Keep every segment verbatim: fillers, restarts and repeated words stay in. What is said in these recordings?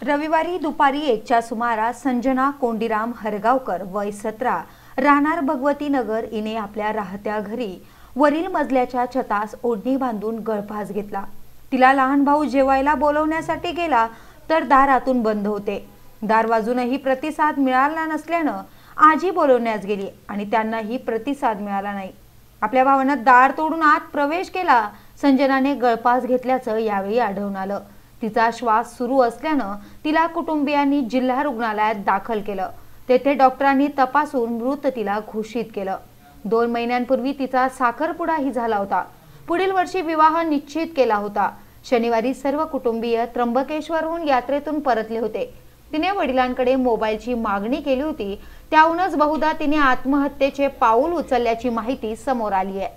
रविवारी दुपारी एकच्या सुमारास संजना कोंडीराम हरगावकर वय सतरा राहणार भगवती नगर हिने आपल्या राहत्या घरी वरील मजल्याच्या छतास ओढणी बांधून गळफास घेतला। तिला लहान भाऊ जेवायला बोलवण्यासाठी गेला तर दार आतून बंद होते। दार वाजूनही प्रतिसाद मिळाला नसल्याने आजी बोलवण्यास गेली आणि त्यांनाही प्रतिसाद मिळाला नाही। आपल्या भावानं दार तोडून आत प्रवेश केला। संजनाने गळफास घेतल्याचं यावेळी आढळून आलं। तिचा श्वास सुरू असल्यानं तिला कुटुंबियांनी जिल्हा रुग्णालयात दाखल केलं। तेथे डॉक्टरांनी तपासून मृत तिला घोषित केलं। दोन महिन्यांपूर्वी तिचा साखरपुडाही झाला होता। पुढील वर्षी विवाह निश्चित केला होता। शनिवारी सर्व कुटुंबीय त्र्यंबकेश्वरहून यात्रेतून परतले होते। तिने वडिलांकडे मोबाईलची मागणी केली होती। त्याहूनच बहुधा तिने आत्महत्येचे पाऊल उचलल्याची माहिती समोर आली आहे।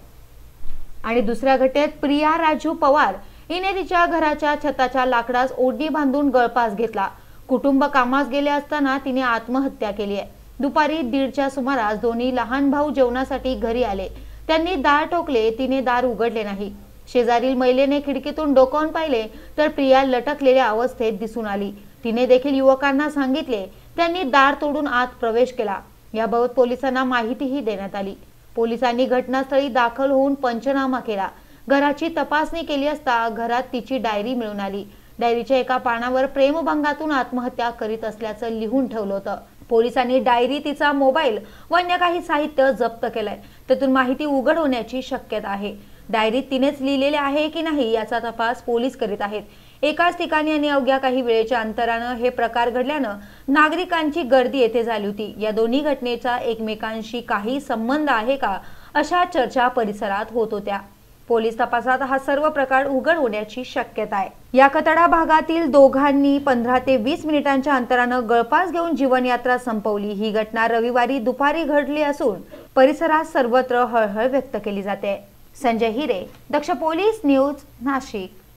आणि दुसऱ्या घटनेत प्रिया राजू पवार हिने तिच्या घराच्या छताच्या लाकडास ओढणी बांधून गळफास घेतला। कुटुंब कामास गेले असताना तिने आत्महत्या केली आहे। दुपारी दीडच्या सुमारास दोन्ही लहान भाऊ जेवणासाठी घरी आले। त्यांनी दार ठोकले, तिने दार उघडले नाही। शेजारील महिलेने खिडकीतून डोकावून पाहिले तर प्रिया लटकलेल्या अवस्थेत दिसून आली। तिने देखील युवकांना सांगितले। त्यांनी दार तोडून आत प्रवेश केला। याबाबत पोलिसांना माहितीही देण्यात आली। पोलिसांनी घटनास्थळी दाखल होऊन पंचनामा केला। घराची तपासणी केली असता घरात तिची डायरी मिळून आली। डायरीच्या एका पानावर प्रेमभंगातून आत्महत्या करीत असल्याचं लिहून ठेवलं होतं। पोलिसांनी डायरी, तिचा मोबाईल व अन्य काही साहित्य जप्त केलंय। त्यातून माहिती उघड होण्याची शक्यता आहे। डायरीत तिनेच लिहिलेले आहे की नाही याचा तपास पोलीस करीत आहेत। एकाच ठिकाणी आणि अवघ्या काही वेळेच्या अंतरानं हे प्रकार घडल्यानं नागरिकांची गर्दी येथे झाली होती। या दोन्ही घटनेचा एकमेकांशी काही संबंध आहे का अशा चर्चा परिसरात होत होत्या। पोलीस तपासात हा सर्व प्रकार उघड होण्याची शक्यता आहे। या कतडा भागातील दोघांनी पंधरा ते वीस मिनिटांच्या अंतरानं गळफास घेऊन जीवनयात्रा संपवली। ही घटना रविवारी दुपारी घडली असून परिसरात सर्वत्र हळहळ व्यक्त केली जाते। Sanjay Hire, Daksh police news, Nashik.